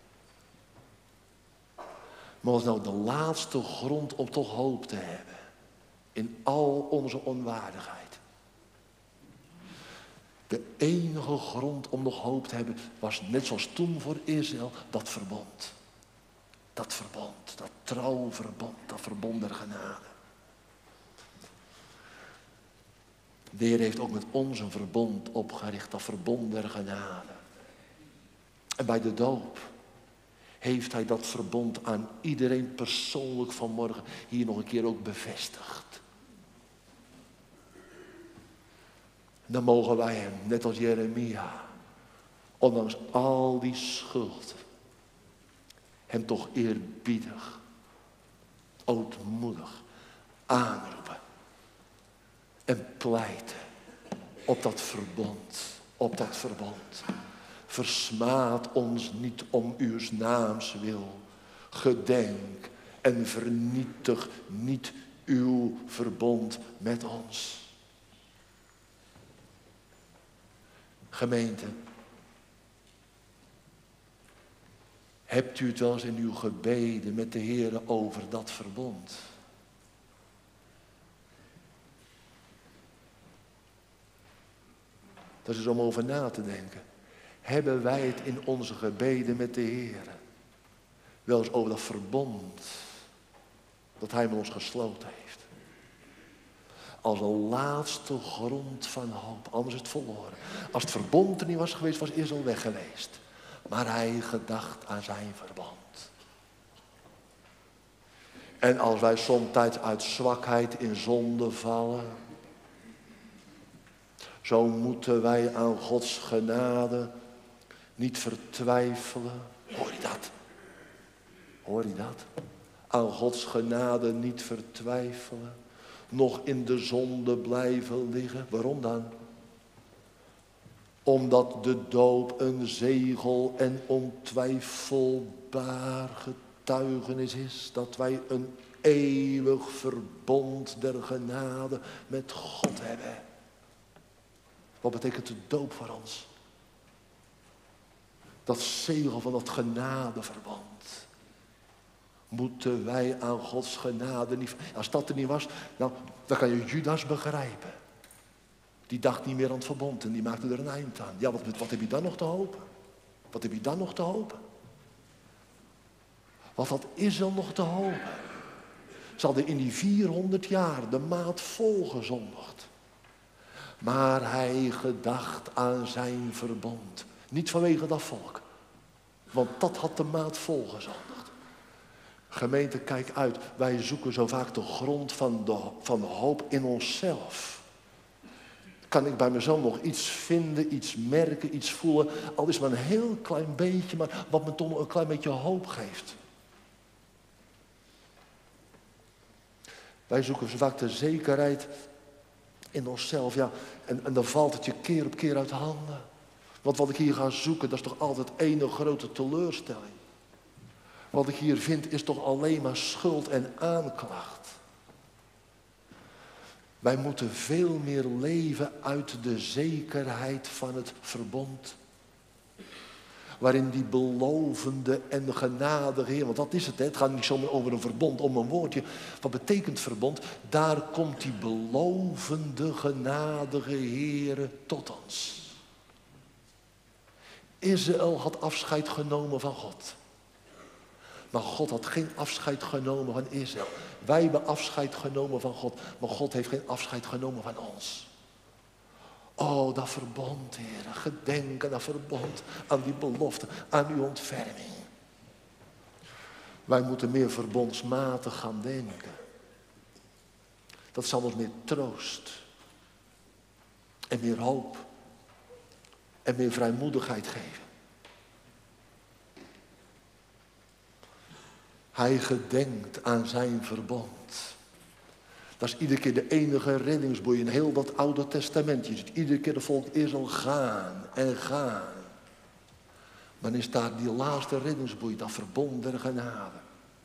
Maar wat is nou de laatste grond om toch hoop te hebben? In al onze onwaardigheid. De enige grond om nog hoop te hebben was net zoals toen voor Israël dat verbond. Dat verbond, dat trouwverbond, dat verbond der genade. De Heer heeft ook met ons een verbond opgericht, dat verbond der genade. En bij de doop heeft hij dat verbond aan iedereen persoonlijk vanmorgen hier nog een keer ook bevestigd. Dan mogen wij hem, net als Jeremia, ondanks al die schuld, hem toch eerbiedig, ootmoedig aanroepen. En pleiten op dat verbond, op dat verbond. Versmaad ons niet om uw naams wil. Gedenk en vernietig niet uw verbond met ons. Gemeente, hebt u het wel eens in uw gebeden met de Heer over dat verbond? Dat is om over na te denken. Hebben wij het in onze gebeden met de Heer Wel eens over dat verbond dat hij met ons gesloten heeft. Als een laatste grond van hoop. Anders is het verloren. Als het verbond er niet was geweest, was Israël weg geweest. Maar hij gedacht aan zijn verbond. En als wij somtijds uit zwakheid in zonde vallen, zo moeten wij aan Gods genade niet vertwijfelen. Hoor je dat? Hoor je dat? Aan Gods genade niet vertwijfelen. Nog in de zonde blijven liggen. Waarom dan? Omdat de doop een zegel en ontwijfelbaar getuigenis is dat wij een eeuwig verbond der genade met God hebben. Wat betekent de doop voor ons? Dat zegel van dat genadeverband. Moeten wij aan Gods genade niet... Als dat er niet was, nou, dan kan je Judas begrijpen. Die dacht niet meer aan het verbond en die maakte er een eind aan. Ja, wat heb je dan nog te hopen? Wat heb je dan nog te hopen? Wat had Israël nog te hopen? Ze hadden in die 400 jaar de maat volgezondigd. Maar hij gedacht aan zijn verbond. Niet vanwege dat volk. Want dat had de maat volgezondigd. Gemeente, kijk uit. Wij zoeken zo vaak de grond van hoop in onszelf. Kan ik bij mezelf nog iets vinden, iets merken, iets voelen. Al is het maar een heel klein beetje, maar wat me toch een klein beetje hoop geeft. Wij zoeken zo vaak de zekerheid in onszelf. Ja, en dan valt het je keer op keer uit handen. Want wat ik hier ga zoeken, dat is toch altijd ene grote teleurstelling. Wat ik hier vind is toch alleen maar schuld en aanklacht. Wij moeten veel meer leven uit de zekerheid van het verbond. Waarin die belovende en genadige Heer, want dat is het, hè? Het gaat niet zomaar over een verbond, om een woordje. Wat betekent verbond? Daar komt die belovende, genadige Heer tot ons. Israël had afscheid genomen van God. Maar God had geen afscheid genomen van Israël. Wij hebben afscheid genomen van God. Maar God heeft geen afscheid genomen van ons. Oh, dat verbond, Heer. Gedenk aan dat verbond. Aan die belofte. Aan uw ontferming. Wij moeten meer verbondsmatig gaan denken. Dat zal ons meer troost. En meer hoop. En meer vrijmoedigheid geven. Hij gedenkt aan zijn verbond. Dat is iedere keer de enige reddingsboei in heel dat Oude Testament. Je ziet iedere keer de volk Israël gaan en gaan. Maar dan is daar die laatste reddingsboei, dat verbond der genade.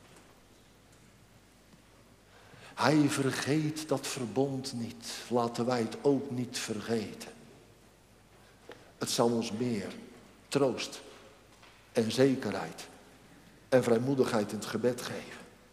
Hij vergeet dat verbond niet. Laten wij het ook niet vergeten. Het zal ons meer troost en zekerheid en vrijmoedigheid in het gebed geven.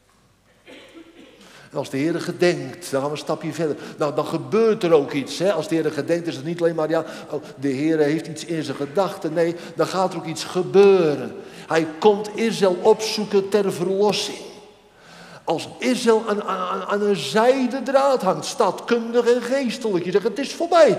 En als de Heer gedenkt, dan gaan we een stapje verder. Nou, dan gebeurt er ook iets. Hè? Als de Heer gedenkt is het niet alleen maar, ja, de Heer heeft iets in zijn gedachten. Nee, dan gaat er ook iets gebeuren. Hij komt Israël opzoeken ter verlossing. Als Israël aan een zijden draad hangt, staatkundig en geestelijk. Je zegt, het is voorbij.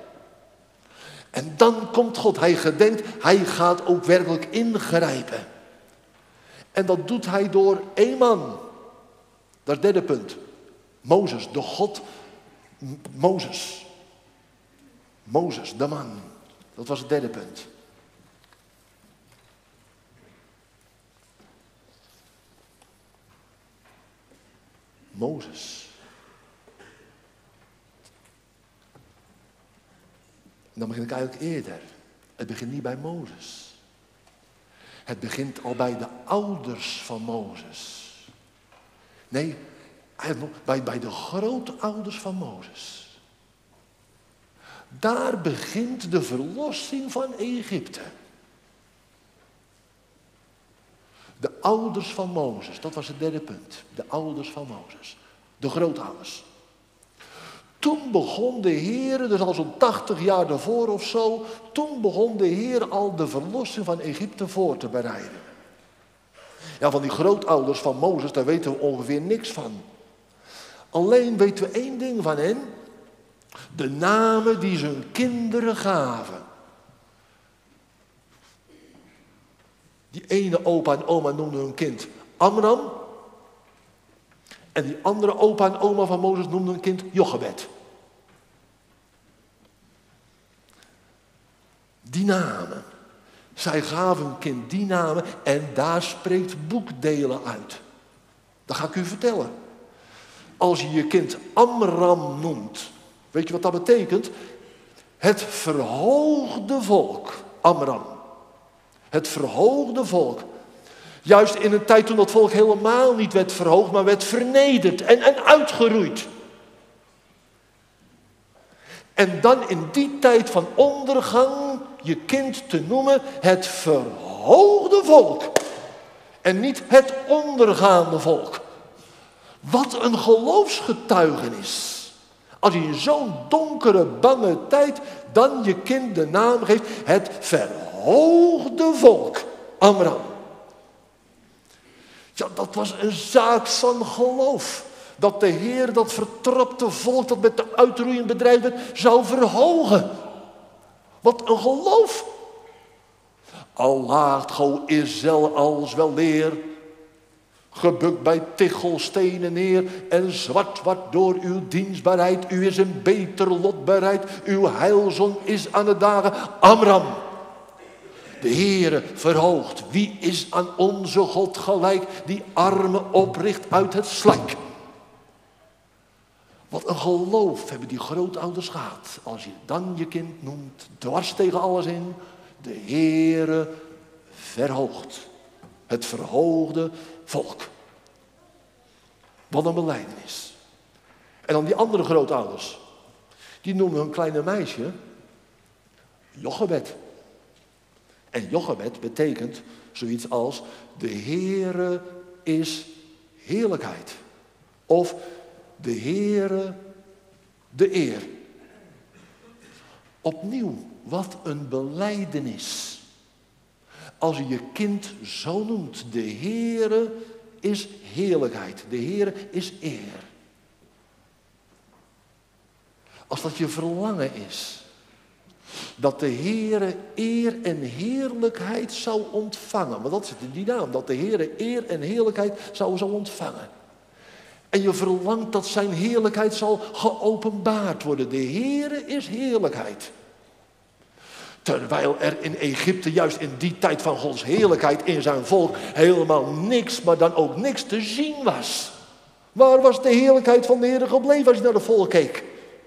En dan komt God. Hij gedenkt, hij gaat ook werkelijk ingrijpen. En dat doet hij door één man. Dat is het derde punt. Mozes, de God. Mozes. Mozes, de man. Dat was het derde punt. Mozes. Dan begin ik eigenlijk eerder. Het begint niet bij Mozes. Het begint al bij de ouders van Mozes. Nee, bij de grootouders van Mozes. Daar begint de verlossing van Egypte. De ouders van Mozes, dat was het derde punt. De ouders van Mozes. De grootouders. Toen begon de Heer, dus al zo'n 80 jaar daarvoor of zo, toen begon de Heer al de verlossing van Egypte voor te bereiden. Ja, van die grootouders van Mozes, daar weten we ongeveer niks van. Alleen weten we één ding van hen. De namen die ze hun kinderen gaven. Die ene opa en oma noemden hun kind Amram. En die andere opa en oma van Mozes noemden hun kind Jochebed. Die namen. Zij gaven hun kind die namen en daar spreekt boekdelen uit. Dat ga ik u vertellen. Als je je kind Amram noemt, weet je wat dat betekent? Het verhoogde volk, Amram. Het verhoogde volk. Juist in een tijd toen dat volk helemaal niet werd verhoogd, maar werd vernederd en uitgeroeid. En dan in die tijd van ondergang je kind te noemen het verhoogde volk. En niet het ondergaande volk. Wat een geloofsgetuigenis. Als je in zo'n donkere, bange tijd dan je kind de naam geeft. Het verhoogde volk. Amram. Ja, dat was een zaak van geloof. Dat de Heer dat vertrapte volk dat met de uitroeiing bedreigd werd, zou verhogen. Wat een geloof. Al laagt go Israël als wel leer. Gebukt bij tichelstenen neer en zwart wordt door uw dienstbaarheid. U is een beter lot bereid. Uw heilzon is aan de dagen. Amram. De Heere verhoogt. Wie is aan onze God gelijk? Die armen opricht uit het slijk. Wat een geloof hebben die grootouders gehad. Als je dan je kind noemt, dwars tegen alles in. De Heere verhoogt. Het verhoogde volk. Wat een belijdenis. En dan die andere grootouders. Die noemen hun kleine meisje Jochebed. En Jochebed betekent zoiets als de Heere is heerlijkheid. Of de Heere de eer. Opnieuw, wat een belijdenis. Als je je kind zo noemt, de Heere is heerlijkheid. De Heere is eer. Als dat je verlangen is, dat de Heere eer en heerlijkheid zou ontvangen. Want dat zit in die naam, dat de Heere eer en heerlijkheid zou ontvangen. En je verlangt dat zijn heerlijkheid zal geopenbaard worden. De Heere is heerlijkheid. Terwijl er in Egypte, juist in die tijd van Gods heerlijkheid in zijn volk, helemaal niks, maar dan ook niks te zien was. Waar was de heerlijkheid van de Heere gebleven als je naar de volk keek?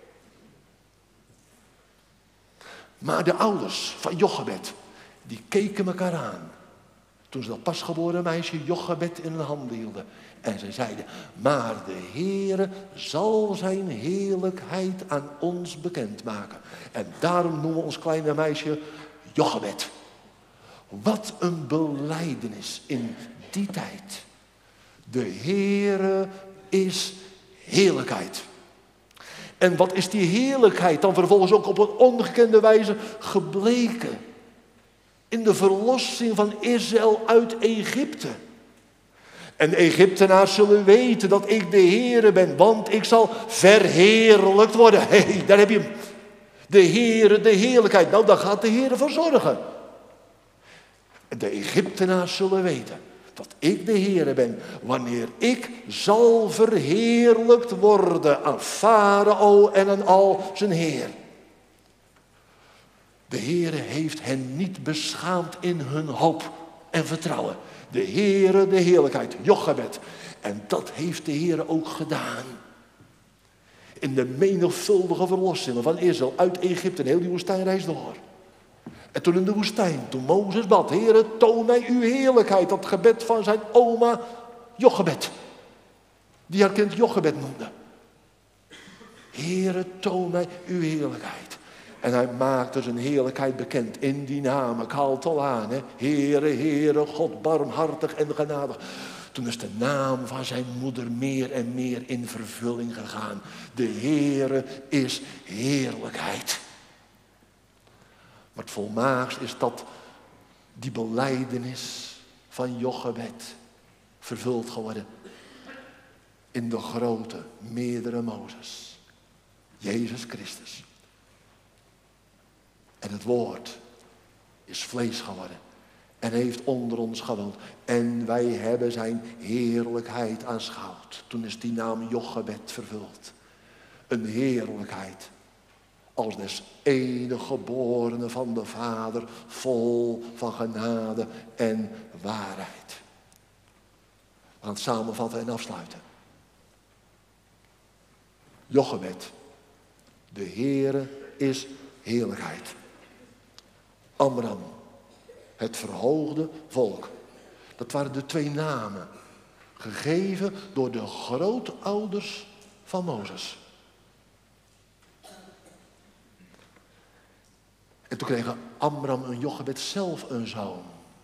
Maar de ouders van Jochebed, die keken elkaar aan. Toen ze dat pasgeboren meisje Jochebed in hun handen hielden. En ze zeiden, maar de Heere zal zijn heerlijkheid aan ons bekendmaken. En daarom noemen we ons kleine meisje Jochebed. Wat een belijdenis in die tijd. De Heere is heerlijkheid. En wat is die heerlijkheid dan vervolgens ook op een ongekende wijze gebleken? In de verlossing van Israël uit Egypte. En de Egyptenaars zullen weten dat ik de Heere ben, want ik zal verheerlijkt worden. Hé, daar heb je hem. De Heere, de heerlijkheid. Nou, daar gaat de Heere voor zorgen. En de Egyptenaars zullen weten dat ik de Heere ben, wanneer ik zal verheerlijkt worden aan Farao en aan al zijn heer. De Heere heeft hen niet beschaamd in hun hoop en vertrouwen. De Heere, de heerlijkheid, Jochebed. En dat heeft de Heere ook gedaan. In de menigvuldige verlossingen van Israël uit Egypte en heel die woestijnreis door. En toen in de woestijn, toen Mozes bad, Heere, toon mij uw heerlijkheid. Dat gebed van zijn oma Jochebed. Die haar kind Jochebed noemde. Heere, toon mij uw heerlijkheid. En hij maakte zijn heerlijkheid bekend in die naam. Ik haal het al aan, hè. Heere, Heere, God barmhartig en genadig. Toen is de naam van zijn moeder meer en meer in vervulling gegaan. De Heere is heerlijkheid. Maar het volmaakst is dat die belijdenis van Jochebed. vervuld geworden in de grote, meerdere Mozes. Jezus Christus. En het woord is vlees geworden en heeft onder ons gewoond. En wij hebben zijn heerlijkheid aanschouwd. Toen is die naam Jochebed vervuld. Een heerlijkheid als des enige geborene van de Vader, vol van genade en waarheid. We gaan het samenvatten en afsluiten. Jochebed, de Heere is heerlijkheid. Amram, het verhoogde volk. Dat waren de twee namen, gegeven door de grootouders van Mozes. En toen kregen Amram en Jochebed zelf een zoon.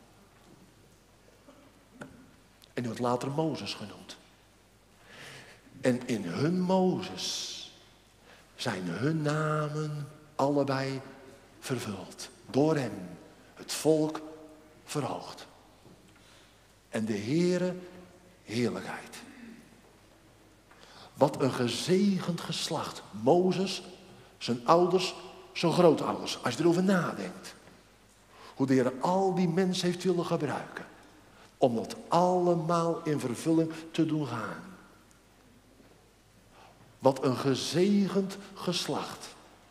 En die wordt later Mozes genoemd. En in hun Mozes zijn hun namen allebei vervuld. Door hem het volk verhoogd. En de Heere heerlijkheid. Wat een gezegend geslacht. Mozes, zijn ouders, zijn grootouders. Als je erover nadenkt. Hoe de Heer al die mensen heeft willen gebruiken. Om dat allemaal in vervulling te doen gaan. Wat een gezegend geslacht.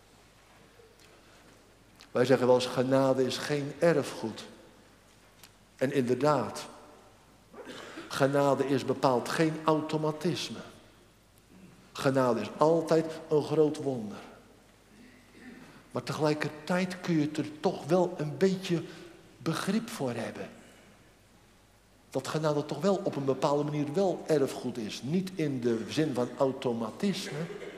Wij zeggen wel eens, genade is geen erfgoed. En inderdaad, genade is bepaald geen automatisme. Genade is altijd een groot wonder. Maar tegelijkertijd kun je er toch wel een beetje begrip voor hebben. Dat genade toch wel op een bepaalde manier wel erfgoed is. Niet in de zin van automatisme.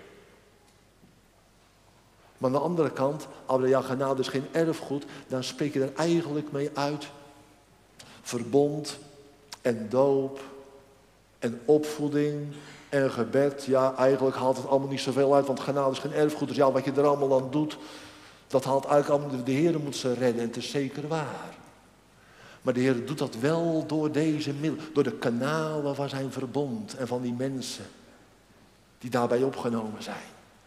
Maar aan de andere kant, als ja, genade is geen erfgoed, dan spreek je er eigenlijk mee uit. Verbond en doop en opvoeding en gebed. Ja, eigenlijk haalt het allemaal niet zoveel uit, want genade is geen erfgoed. Dus ja, wat je er allemaal aan doet, dat haalt eigenlijk allemaal, de Heer moet ze redden en het is zeker waar. Maar de Heer doet dat wel door deze middelen, door de kanalen van zijn verbond en van die mensen die daarbij opgenomen zijn.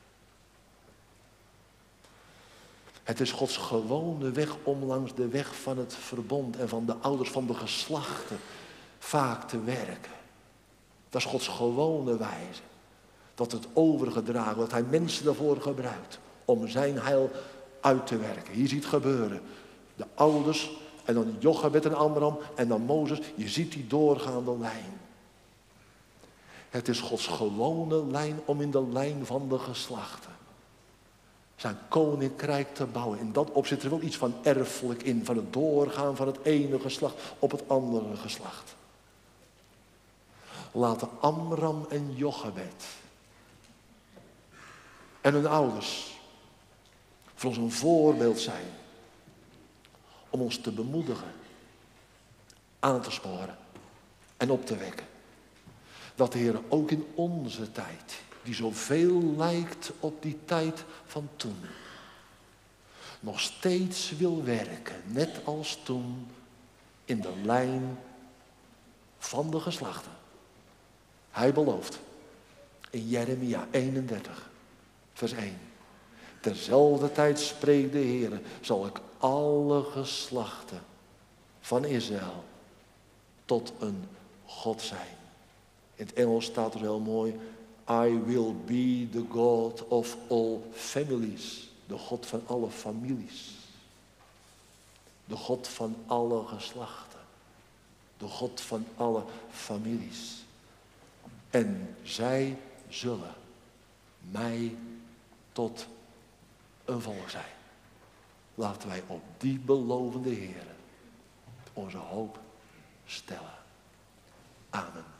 Het is Gods gewone weg om langs de weg van het verbond en van de ouders van de geslachten vaak te werken. Dat is Gods gewone wijze. Dat het overgedragen, dat hij mensen daarvoor gebruikt om zijn heil uit te werken. Hier ziet het gebeuren. De ouders en dan Jochebed en Amram en dan Mozes. Je ziet die doorgaande lijn. Het is Gods gewone lijn om in de lijn van de geslachten zijn koninkrijk te bouwen. In dat opzicht er wel iets van erfelijk in. Van het doorgaan van het ene geslacht op het andere geslacht. Laten Amram en Jochebed en hun ouders voor ons een voorbeeld zijn. Om ons te bemoedigen, aan te sporen en op te wekken. Dat de Heer ook in onze tijd, die zoveel lijkt op die tijd van toen, nog steeds wil werken, net als toen, in de lijn van de geslachten. Hij belooft in Jeremia 31, vers 1. Terzelfde tijd spreekt de Heer, zal ik alle geslachten van Israël tot een God zijn. In het Engels staat er heel mooi, I will be the God of all families. De God van alle families. De God van alle geslachten. De God van alle families. En zij zullen mij tot een volk zijn. Laten wij op die belovende Heer onze hoop stellen. Amen.